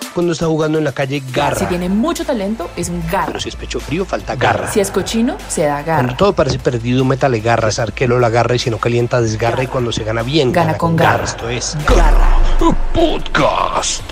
Cuando está jugando en la calle, garra. Si tiene mucho talento, es un garra. Pero si es pecho frío, falta garra. Si es cochino, se da garra. Cuando todo parece perdido, métale garra. Es arquero, la garra, y si no calienta, desgarra. Garra. Y cuando se gana bien, gana con garra. Esto es Garra Podcast.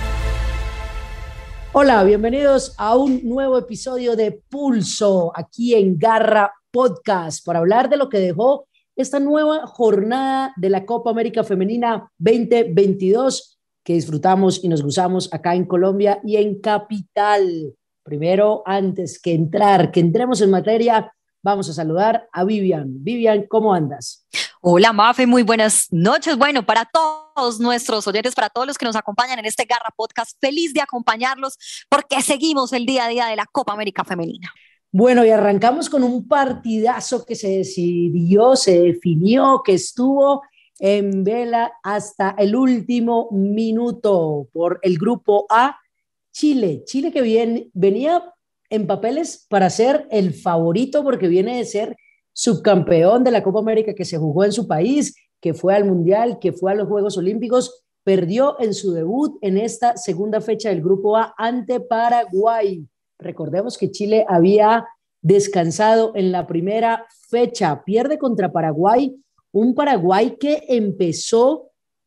Hola, bienvenidos a un nuevo episodio de Pulso, aquí en Garra Podcast, para hablar de lo que dejó esta nueva jornada de la Copa América Femenina 2022, que disfrutamos y nos gozamos acá en Colombia y en Capital. Primero, antes que entremos en materia, vamos a saludar a Vivian. Vivian, ¿cómo andas? Hola, Mafe, muy buenas noches. Bueno, para todos nuestros oyentes, para todos los que nos acompañan en este Garra Podcast, feliz de acompañarlos porque seguimos el día a día de la Copa América Femenina. Bueno, y arrancamos con un partidazo que se decidió, se definió, que estuvo en vela hasta el último minuto por el grupo A. Chile que venía en papeles para ser el favorito porque viene de ser subcampeón de la Copa América que se jugó en su país, que fue al Mundial, que fue a los Juegos Olímpicos, perdió en su debut en esta segunda fecha del grupo A ante Paraguay. Recordemos que Chile había descansado en la primera fecha, pierde contra Paraguay, un Paraguay que empezó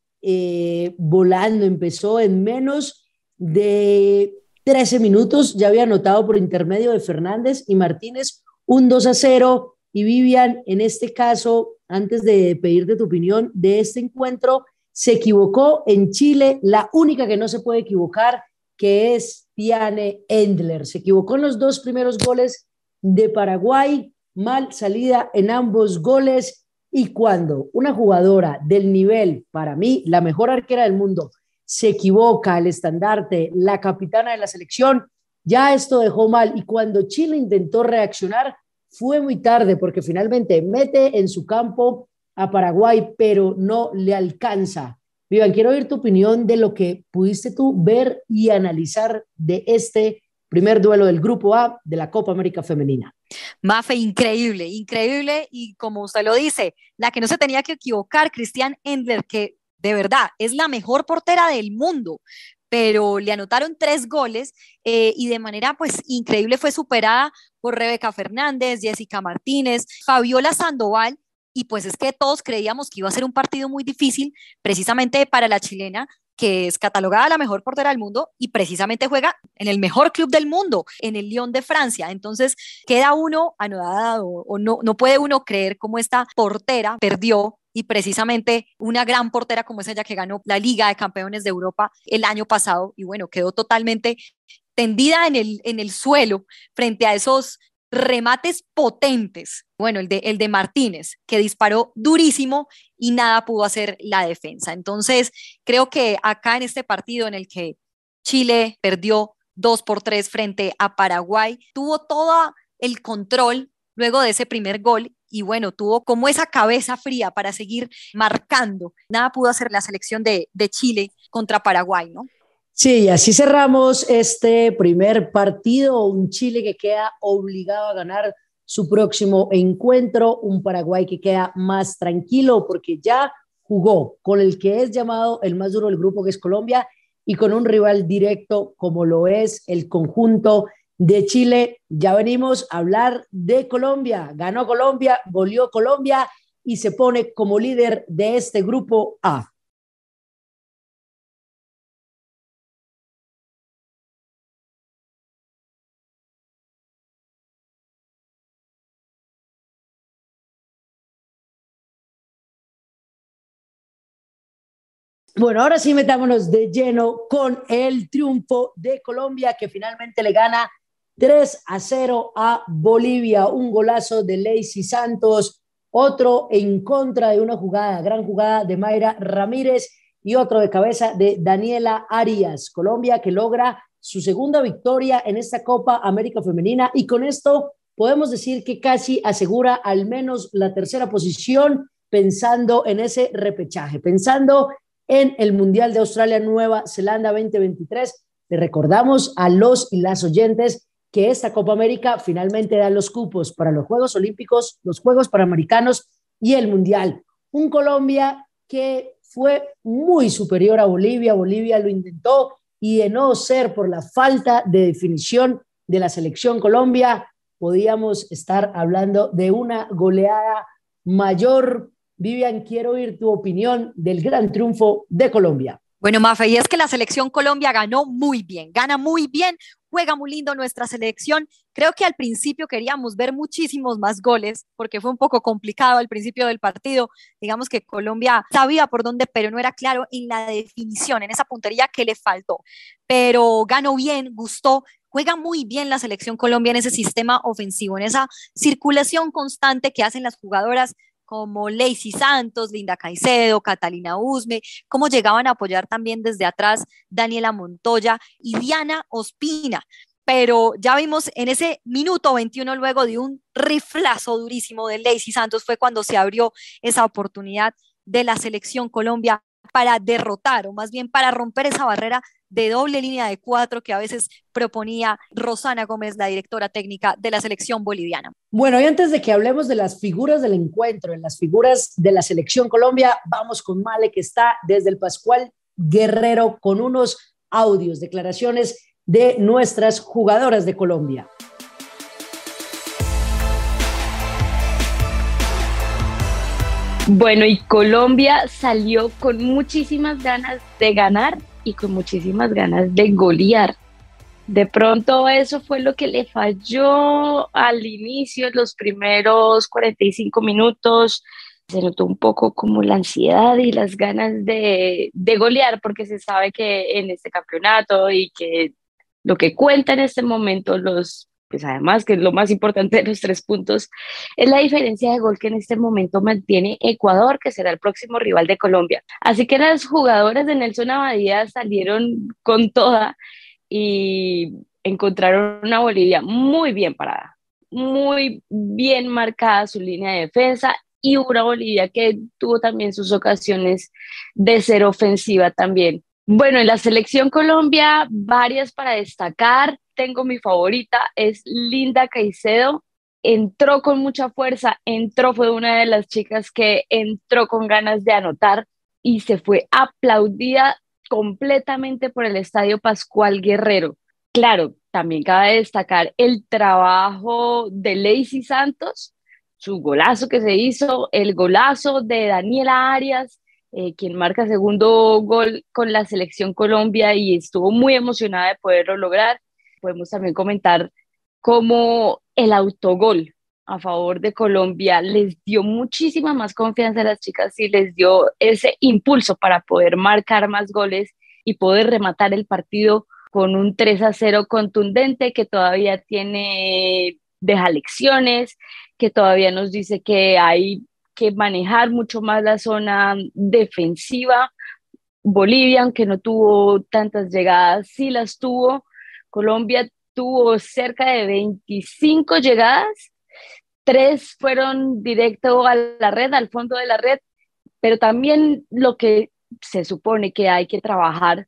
volando, empezó en menos de 13 minutos, ya había anotado por intermedio de Fernández y Martínez un 2-0, y Vivian, en este caso, antes de pedirte tu opinión de este encuentro, se equivocó en Chile, la única que no se puede equivocar, que es Tiane Endler. Se equivocó en los dos primeros goles de Paraguay, mal salida en ambos goles, y cuando una jugadora del nivel, para mí, la mejor arquera del mundo, se equivoca al estandarte, la capitana de la selección, ya esto dejó mal, y cuando Chile intentó reaccionar, fue muy tarde, porque finalmente mete en su campo a Paraguay, pero no le alcanza. Vivian, quiero oír tu opinión de lo que pudiste tú ver y analizar de este primer duelo del Grupo A de la Copa América Femenina. Mafe, increíble, increíble, y como usted lo dice, la que no se tenía que equivocar, Christiane Endler, que de verdad es la mejor portera del mundo, pero le anotaron 3 goles y de manera pues increíble fue superada por Rebeca Fernández, Jessica Martínez, Fabiola Sandoval, y pues es que todos creíamos que iba a ser un partido muy difícil precisamente para la chilena, que es catalogada la mejor portera del mundo y precisamente juega en el mejor club del mundo, en el Lyon de Francia. Entonces queda uno anodado, o no puede uno creer cómo esta portera perdió, y precisamente una gran portera como es ella, que ganó la Liga de Campeones de Europa el año pasado, y bueno, quedó totalmente tendida en el suelo frente a esos remates potentes. Bueno, el de Martínez, que disparó durísimo y nada pudo hacer la defensa. Entonces, creo que acá en este partido en el que Chile perdió 2-3 frente a Paraguay, tuvo todo el control luego de ese primer gol, y bueno, tuvo como esa cabeza fría para seguir marcando. Nada pudo hacer la selección de Chile contra Paraguay, ¿no? Sí, así cerramos este primer partido, un Chile que queda obligado a ganar su próximo encuentro, un Paraguay que queda más tranquilo porque ya jugó con el que es llamado el más duro del grupo, que es Colombia, y con un rival directo como lo es el conjunto de Chile. Ya venimos a hablar de Colombia, ganó Colombia, goleó Colombia y se pone como líder de este grupo A. Bueno, ahora sí metámonos de lleno con el triunfo de Colombia, que finalmente le gana 3-0 a Bolivia. Un golazo de Lacey Santos, otro en contra de una jugada, gran jugada de Mayra Ramírez, y otro de cabeza de Daniela Arias. Colombia que logra su segunda victoria en esta Copa América Femenina, y con esto podemos decir que casi asegura al menos la tercera posición, pensando en ese repechaje, pensando en el Mundial de Australia Nueva Zelanda 2023. Le recordamos a los y las oyentes que esta Copa América finalmente da los cupos para los Juegos Olímpicos, los Juegos Panamericanos y el Mundial. Un Colombia que fue muy superior a Bolivia. Bolivia lo intentó y de no ser por la falta de definición de la selección Colombia, podíamos estar hablando de una goleada mayor. Vivian, quiero oír tu opinión del gran triunfo de Colombia. Bueno, Mafe, y es que la selección Colombia ganó muy bien, gana muy bien, juega muy lindo nuestra selección. Creo que al principio queríamos ver muchísimos más goles, porque fue un poco complicado al principio del partido. Digamos que Colombia sabía por dónde, pero no era claro en la definición, en esa puntería que le faltó. Pero ganó bien, gustó. Juega muy bien la selección Colombia en ese sistema ofensivo, en esa circulación constante que hacen las jugadoras como Lacey Santos, Linda Caicedo, Catalina Usme, cómo llegaban a apoyar también desde atrás Daniela Montoya y Diana Ospina. Pero ya vimos en ese minuto 21, luego de un riflazo durísimo de Lacey Santos, fue cuando se abrió esa oportunidad de la selección Colombia para derrotar, o más bien para romper esa barrera de doble línea de 4 que a veces proponía Rosana Gómez, la directora técnica de la selección boliviana. Bueno, y antes de que hablemos de las figuras del encuentro, en las figuras de la selección Colombia, vamos con Male, que está desde el Pascual Guerrero con unos audios, declaraciones de nuestras jugadoras de Colombia. Bueno, y Colombia salió con muchísimas ganas de ganar y con muchísimas ganas de golear. De pronto eso fue lo que le falló al inicio, los primeros 45 minutos. Se notó un poco como la ansiedad y las ganas de golear, porque se sabe que en este campeonato y que lo que cuenta en este momento, pues además que es lo más importante de los 3 puntos, es la diferencia de gol que en este momento mantiene Ecuador, que será el próximo rival de Colombia. Así que las jugadoras de Nelson Abadía salieron con toda y encontraron una Bolivia muy bien parada, muy bien marcada su línea de defensa, y una Bolivia que tuvo también sus ocasiones de ser ofensiva también. Bueno, en la selección Colombia, varias para destacar. Tengo mi favorita, es Linda Caicedo. Entró con mucha fuerza, fue una de las chicas que entró con ganas de anotar y se fue aplaudida completamente por el Estadio Pascual Guerrero. Claro, también cabe destacar el trabajo de Lacey Santos, su golazo que se hizo, el golazo de Daniela Arias, quien marca segundo gol con la selección Colombia y estuvo muy emocionada de poderlo lograr. Podemos también comentar cómo el autogol a favor de Colombia les dio muchísima más confianza a las chicas y les dio ese impulso para poder marcar más goles y poder rematar el partido con un 3-0 contundente que todavía deja lecciones, que todavía nos dice que hay que manejar mucho más la zona defensiva. Bolivia, aunque no tuvo tantas llegadas, sí las tuvo. Colombia tuvo cerca de 25 llegadas, 3 fueron directo a la red, al fondo de la red, pero también lo que se supone que hay que trabajar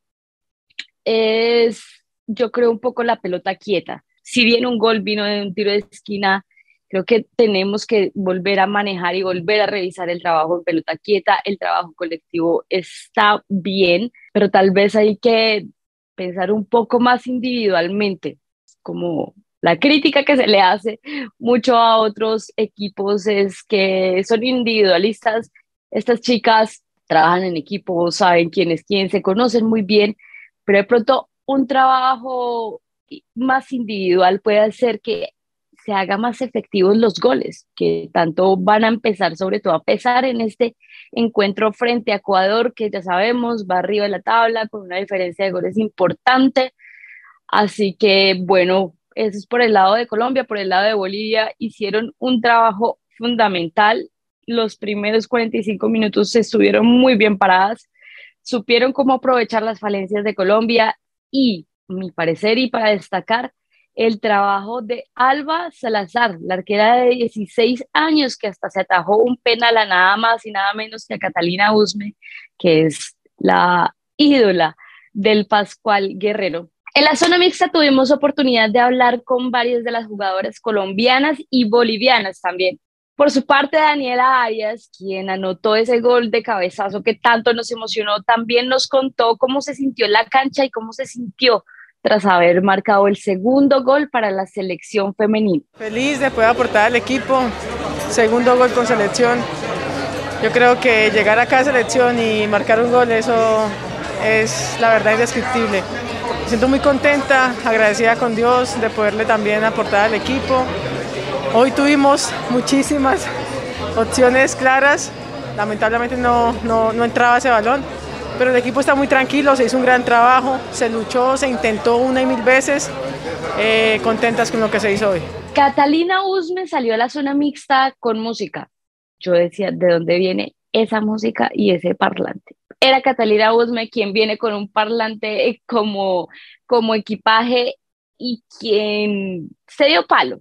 es, yo creo, un poco la pelota quieta. Si bien un gol vino de un tiro de esquina, creo que tenemos que volver a manejar y volver a revisar el trabajo en pelota quieta. El trabajo colectivo está bien, pero tal vez hay que pensar un poco más individualmente, como la crítica que se le hace mucho a otros equipos es que son individualistas. Estas chicas trabajan en equipo, saben quién es quién, se conocen muy bien, pero de pronto un trabajo más individual puede hacer que se haga más efectivos los goles, que tanto van a empezar, sobre todo a pesar en este encuentro frente a Ecuador, que ya sabemos va arriba de la tabla con una diferencia de goles importante. Así que bueno, eso es por el lado de Colombia. Por el lado de Bolivia hicieron un trabajo fundamental. Los primeros 45 minutos se estuvieron muy bien paradas, supieron cómo aprovechar las falencias de Colombia y, a mi parecer, y para destacar, el trabajo de Alba Salazar, la arquera de 16 años que hasta se atajó un penal a nada más y nada menos que a Catalina Usme, que es la ídola del Pascual Guerrero. En la zona mixta tuvimos oportunidad de hablar con varias de las jugadoras colombianas y bolivianas también. Por su parte, Daniela Arias, quien anotó ese gol de cabezazo que tanto nos emocionó, también nos contó cómo se sintió en la cancha y cómo se sintió tras haber marcado el segundo gol para la selección femenina. Feliz de poder aportar al equipo, segundo gol con selección. Yo creo que llegar acá a selección y marcar un gol, eso es la verdad indescriptible. Me siento muy contenta, agradecida con Dios de poderle también aportar al equipo. Hoy tuvimos muchísimas opciones claras, lamentablemente no entraba ese balón, pero el equipo está muy tranquilo, se hizo un gran trabajo, se luchó, se intentó una y mil veces, contentas con lo que se hizo hoy. Catalina Usme salió a la zona mixta con música. Yo decía, ¿de dónde viene esa música y ese parlante? Era Catalina Usme quien viene con un parlante como equipaje y quien se dio palo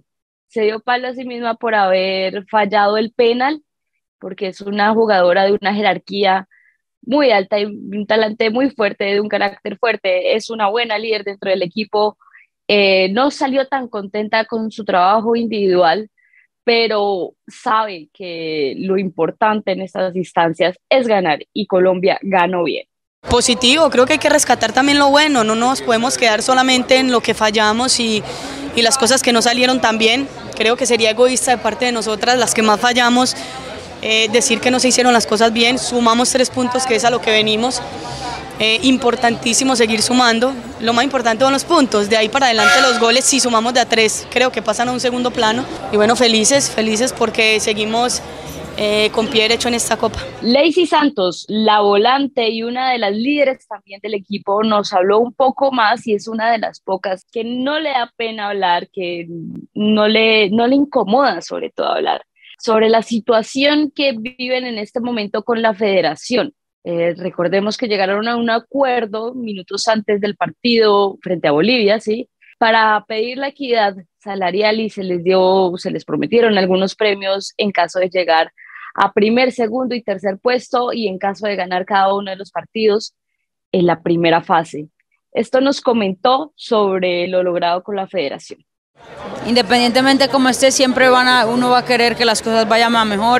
a sí misma por haber fallado el penal, porque es una jugadora de una jerarquía muy alta y un talante muy fuerte, de un carácter fuerte, es una buena líder dentro del equipo, no salió tan contenta con su trabajo individual, pero sabe que lo importante en estas instancias es ganar y Colombia ganó bien. Positivo, creo que hay que rescatar también lo bueno, no nos podemos quedar solamente en lo que fallamos y las cosas que no salieron tan bien. Creo que sería egoísta de parte de nosotras, las que más fallamos, decir que no se hicieron las cosas bien. Sumamos 3 puntos, que es a lo que venimos. Importantísimo seguir sumando, lo más importante son los puntos, de ahí para adelante los goles, si sumamos de a 3, creo que pasan a un segundo plano. Y bueno, felices porque seguimos con pie derecho en esta copa. Lacey Santos, la volante y una de las líderes también del equipo, nos habló un poco más y es una de las pocas que no le da pena hablar, que no le incomoda sobre todo hablar sobre la situación que viven en este momento con la federación. Recordemos que llegaron a un acuerdo minutos antes del partido frente a Bolivia, ¿sí?, para pedir la equidad salarial y se les prometieron algunos premios en caso de llegar a primer, segundo y tercer puesto y en caso de ganar cada uno de los partidos en la primera fase. Esto nos comentó sobre lo logrado con la federación. Independientemente como esté, siempre uno va a querer que las cosas vayan a mejor.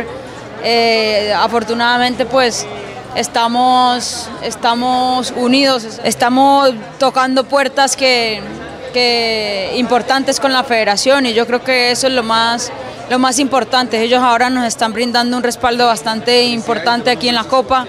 Afortunadamente pues estamos unidos, estamos tocando puertas que importantes con la federación y yo creo que eso es lo más importante. Ellos ahora nos están brindando un respaldo bastante importante aquí en la Copa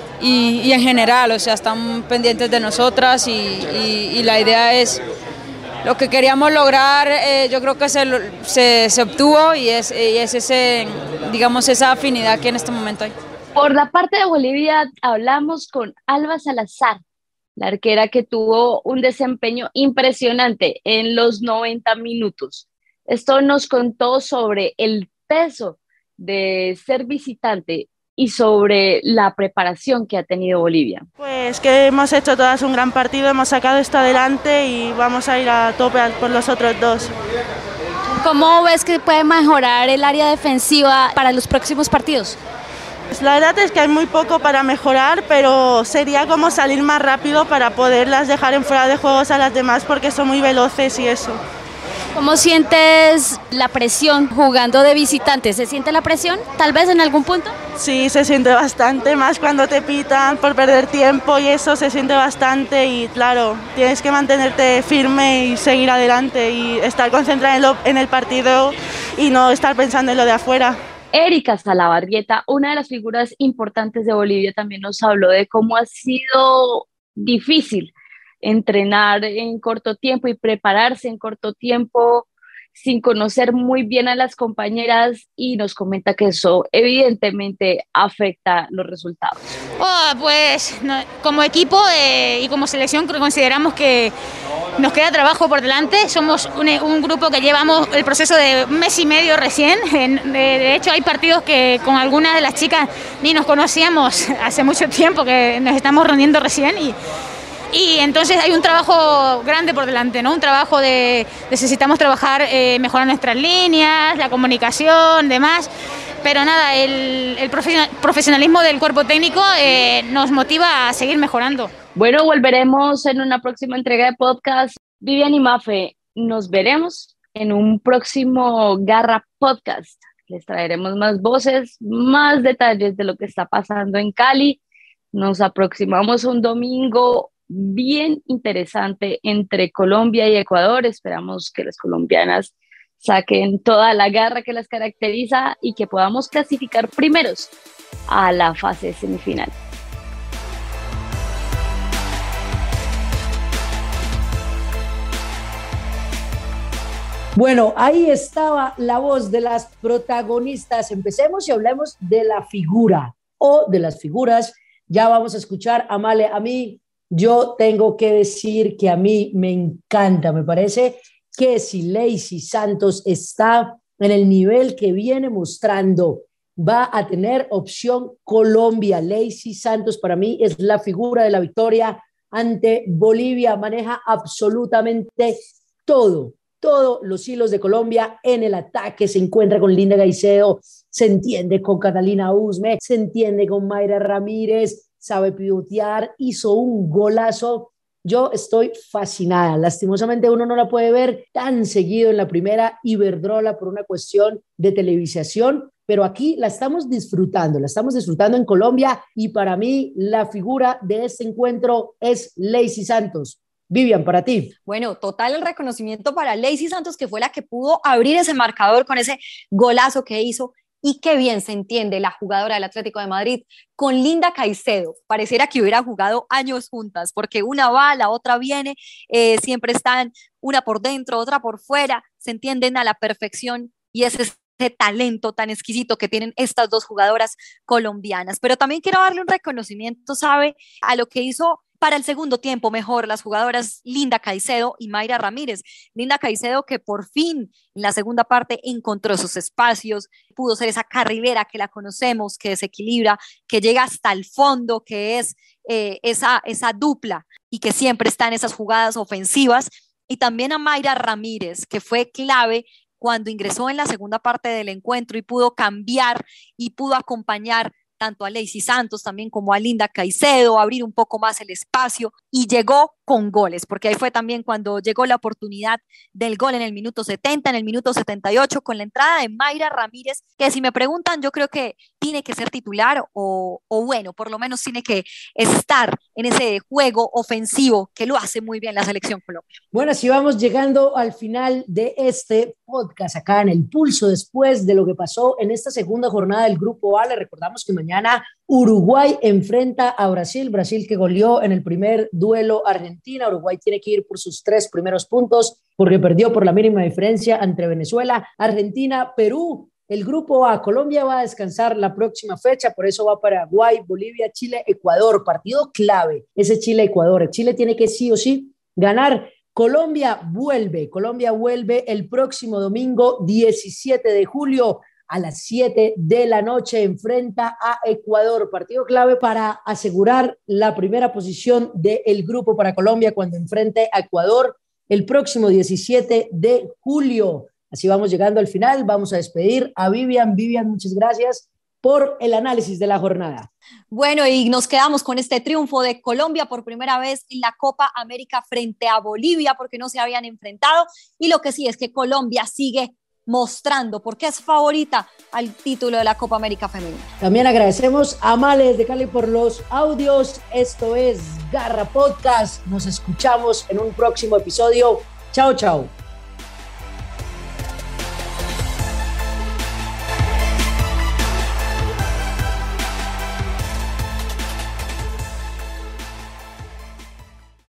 y en general, o sea, están pendientes de nosotras y la idea es lo que queríamos lograr. Yo creo que se obtuvo y es ese, digamos, esa afinidad que en este momento hay. Por la parte de Bolivia hablamos con Alba Salazar, la arquera que tuvo un desempeño impresionante en los 90 minutos. Esto nos contó sobre el peso de ser visitante y sobre la preparación que ha tenido Bolivia. Pues que hemos hecho todas un gran partido, hemos sacado esto adelante y vamos a ir a tope por los otros 2. ¿Cómo ves que puede mejorar el área defensiva para los próximos partidos? Pues la verdad es que hay muy poco para mejorar, pero sería como salir más rápido para poderlas dejar en fuera de juegos a las demás porque son muy veloces y eso. ¿Cómo sientes la presión jugando de visitante? ¿Se siente la presión tal vez en algún punto? Sí, se siente bastante, más cuando te pitan por perder tiempo y eso se siente bastante y claro, tienes que mantenerte firme y seguir adelante y estar concentrada en el partido y no estar pensando en lo de afuera. Erika Salabarrieta, una de las figuras importantes de Bolivia, también nos habló de cómo ha sido difícil entrenar en corto tiempo y prepararse en corto tiempo sin conocer muy bien a las compañeras y nos comenta que eso evidentemente afecta los resultados. Pues como equipo y como selección consideramos que nos queda trabajo por delante. Somos un grupo que llevamos el proceso de 1 mes y medio recién. De hecho hay partidos que con algunas de las chicas ni nos conocíamos hace mucho tiempo, que nos estamos reuniendo recién y entonces hay un trabajo grande por delante, ¿no? Un trabajo necesitamos trabajar, mejorar nuestras líneas, la comunicación, demás, pero nada, el profesionalismo del cuerpo técnico nos motiva a seguir mejorando. Bueno, volveremos en una próxima entrega de podcast. Vivian y Mafe, nos veremos en un próximo Garra Podcast. Les traeremos más voces, más detalles de lo que está pasando en Cali. Nos aproximamos a un domingo bien interesante entre Colombia y Ecuador. Esperamos que las colombianas saquen toda la garra que las caracteriza y que podamos clasificar primeros a la fase semifinal. Bueno, ahí estaba la voz de las protagonistas. Empecemos y hablemos de la figura o de las figuras. Ya vamos a escuchar a Male. A mí, yo tengo que decir que a mí me encanta. Me parece que si Lacey Santos está en el nivel que viene mostrando, va a tener opción Colombia. Lacey Santos para mí es la figura de la victoria ante Bolivia. Maneja absolutamente todos los hilos de Colombia en el ataque. Se encuentra con Linda Caicedo, se entiende con Catalina Usme, se entiende con Mayra Ramírez, sabe pivotear, hizo un golazo. Yo estoy fascinada. Lastimosamente uno no la puede ver tan seguido en la primera Iberdrola por una cuestión de televisación, pero aquí la estamos disfrutando en Colombia, y para mí la figura de este encuentro es Lacey Santos. Vivian, para ti. Bueno, total el reconocimiento para Lacey Santos, que fue la que pudo abrir ese marcador con ese golazo que hizo, y qué bien se entiende la jugadora del Atlético de Madrid con Linda Caicedo. Pareciera que hubiera jugado años juntas, porque una va, la otra viene, siempre están una por dentro, otra por fuera, se entienden a la perfección, y ese talento tan exquisito que tienen estas dos jugadoras colombianas. Pero también quiero darle un reconocimiento, ¿sabe?, a lo que hizo para el segundo tiempo mejor las jugadoras Linda Caicedo y Mayra Ramírez. Linda Caicedo, que por fin en la segunda parte encontró sus espacios, pudo ser esa carrilera que la conocemos, que desequilibra, que llega hasta el fondo, que es esa dupla y que siempre está en esas jugadas ofensivas. Y también a Mayra Ramírez, que fue clave cuando ingresó en la segunda parte del encuentro y pudo cambiar y pudo acompañar tanto a Lacey Santos también como a Linda Caicedo, abrir un poco más el espacio, y llegó con goles, porque ahí fue también cuando llegó la oportunidad del gol en el minuto 70, en el minuto 78, con la entrada de Mayra Ramírez, que si me preguntan, yo creo que tiene que ser titular o bueno, por lo menos tiene que estar en ese juego ofensivo que lo hace muy bien la selección Colombia. Bueno, así vamos llegando al final de este podcast acá en El Pulso, después de lo que pasó en esta segunda jornada del Grupo A. Le recordamos que mañana Uruguay enfrenta a Brasil que goleó en el primer duelo Argentina. Uruguay tiene que ir por sus 3 primeros puntos porque perdió por la mínima diferencia ante Venezuela. Argentina, Perú, el Grupo A. Colombia va a descansar la próxima fecha, por eso va Paraguay, Bolivia, Chile, Ecuador. Partido clave, ese Chile-Ecuador. Chile tiene que sí o sí ganar. Colombia vuelve el próximo domingo 17 de julio a las 7 de la noche, enfrenta a Ecuador. Partido clave para asegurar la primera posición del grupo para Colombia cuando enfrente a Ecuador el próximo 17 de julio. Así vamos llegando al final. Vamos a despedir a Vivian. Vivian, muchas gracias por el análisis de la jornada. Bueno, y nos quedamos con este triunfo de Colombia por primera vez en la Copa América frente a Bolivia, porque no se habían enfrentado, y lo que sí es que Colombia sigue mostrando porque es favorita al título de la Copa América Femenina. También agradecemos a Male desde Cali por los audios. Esto es Garra Podcast. Nos escuchamos en un próximo episodio. Chao, chao.